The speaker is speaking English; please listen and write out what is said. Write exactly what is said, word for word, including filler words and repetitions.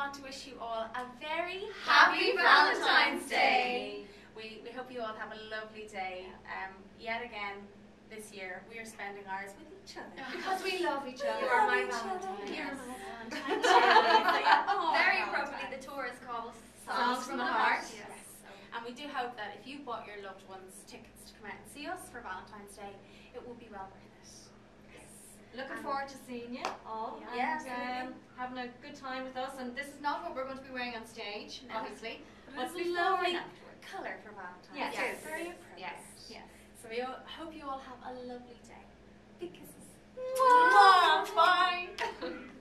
want to wish you all a very Happy Valentine's Day. We, we hope you all have a lovely day. Um, yet again, this year, we are spending ours with each other. Because we love each other. You are my Valentine. Yes. You're my Valentine. Oh, very appropriately, the tour is called Songs from the Heart. Yes. And we do hope that if you bought your loved ones tickets to come out and see us for Valentine's Day, it will be well worth it. Looking um, forward to seeing you all yeah, and um, having a good time with us. And this is not what we're going to be wearing on stage, no. obviously. But it's a lovely colour for Valentine's. Yes. Yes. Yes. Very appropriate. Yes. Yes. So we all, hope you all have a lovely day. Big kisses. Mwah. Bye.